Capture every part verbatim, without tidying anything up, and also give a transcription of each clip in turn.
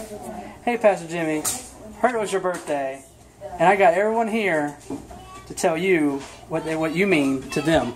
Hey, Pastor Jimmy, heard it was your birthday, and I got everyone here to tell you what they, what you mean to them.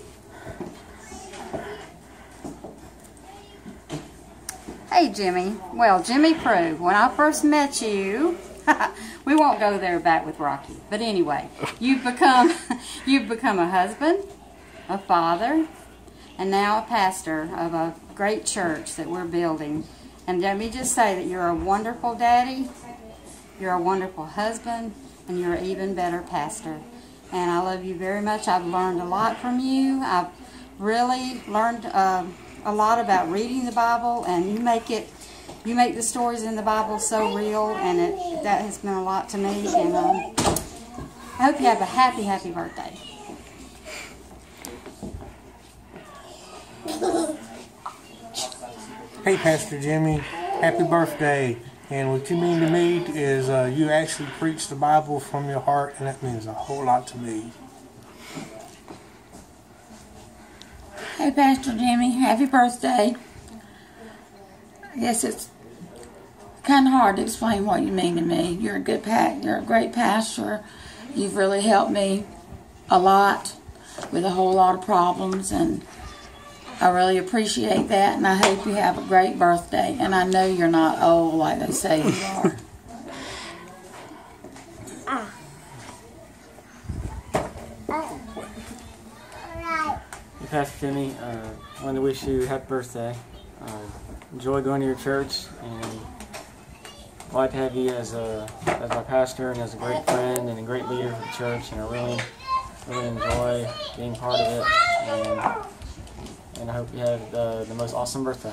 Hey, Jimmy. Well, Jimmy Prue, when I first met you, we won't go there back with Rocky. But anyway, you've become you've become a husband, a father, and now a pastor of a great church that we're building. And let me just say that you're a wonderful daddy, you're a wonderful husband, and you're an even better pastor. And I love you very much. I've learned a lot from you. I've really learned uh, a lot about reading the Bible, and you make it, you make the stories in the Bible so real, and it that has been a lot to me. And um, I hope you have a happy, happy birthday. Hey, Pastor Jimmy, happy birthday. And what you mean to me is uh, you actually preach the Bible from your heart, and that means a whole lot to me. Hey, Pastor Jimmy, happy birthday. I guess it's kind of hard to explain what you mean to me. You're a good pa- you're a great pastor. You've really helped me a lot with a whole lot of problems, and I really appreciate that, and I hope you have a great birthday. And I know you're not old like they say you are. Hey, Pastor Jimmy, uh, I want to wish you a happy birthday. Uh, enjoy going to your church, and I'd like to have you as a as my pastor and as a great friend and a great leader for the church. And I really, really enjoy being part of it. And, and I hope you have the, the most awesome birthday.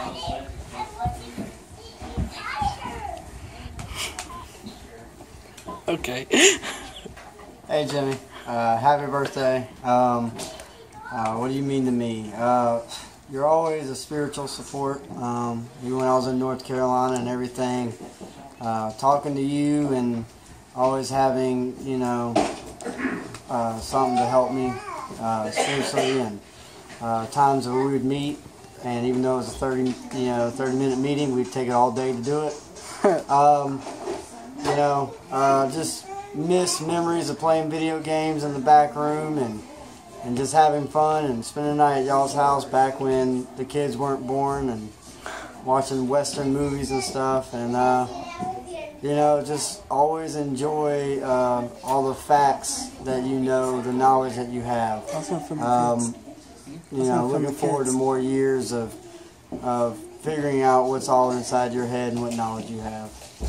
Okay. Hey, Jimmy. Uh, happy birthday. Um, uh, what do you mean to me? Uh, you're always a spiritual support. Um, even when I was in North Carolina and everything, uh, talking to you and always having, you know, uh, something to help me uh, spiritually, and uh, times where we would meet, and even though it was a thirty, you know, thirty minute meeting, we'd take it all day to do it. um, you know, uh, just miss memories of playing video games in the back room, and and just having fun and spending the night at y'all's house back when the kids weren't born, and watching Western movies and stuff. And uh, you know, just always enjoy uh, all the facts that you know, the knowledge that you have. Um, you know, looking forward to more years of of figuring out what's all inside your head and what knowledge you have.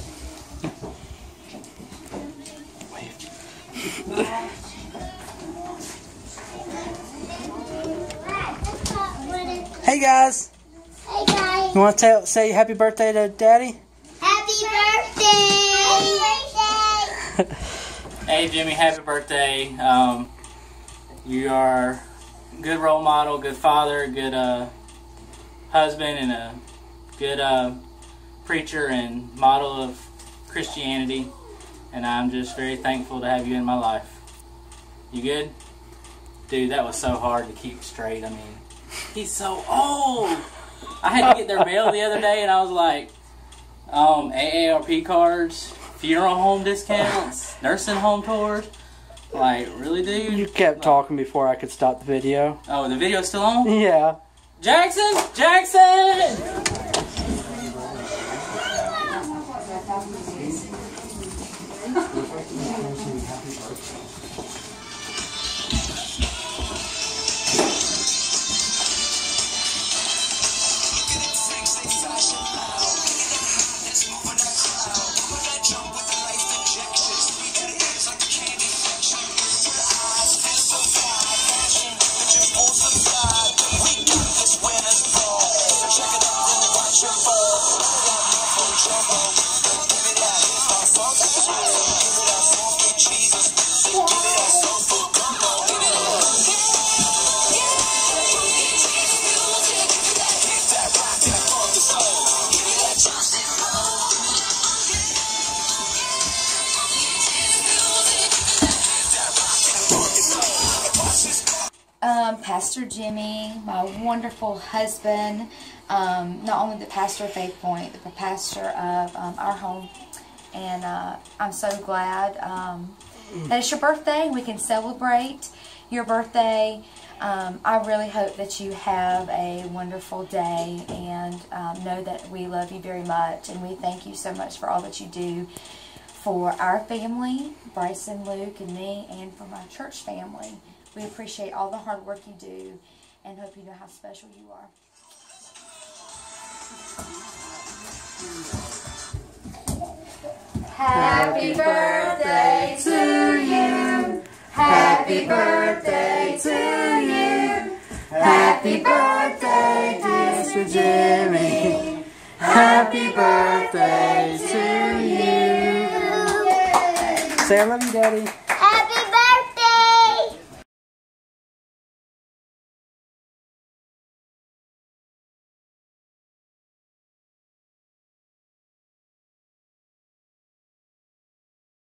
Hey guys. Hey guys. You want to tell, say happy birthday to Daddy? Happy birthday. Happy birthday. Hey Jimmy, happy birthday. Um, you are a good role model, good father, good uh, husband, and a good uh, preacher and model of Christianity. And I'm just very thankful to have you in my life. You good? Dude, that was so hard to keep straight. I mean, he's so old. I had to get their mail the other day, and I was like, um, A A R P cards, funeral home discounts, nursing home tours. Like, really, dude? You kept talking before I could stop the video. Oh, the video's still on? Yeah. Jackson! Jackson! Yeah. Pastor Jimmy, my wonderful husband, um, not only the pastor of Faith Point, but the pastor of um, our home. And uh, I'm so glad um, that it's your birthday. We can celebrate your birthday. Um, I really hope that you have a wonderful day, and um, know that we love you very much, and we thank you so much for all that you do for our family, Bryson, Luke, and me, and for my church family. We appreciate all the hard work you do, and hope you know how special you are. Happy birthday to you. Happy birthday to you. Happy birthday, Pastor Jimmy. Happy birthday to you. Say I love you, Daddy.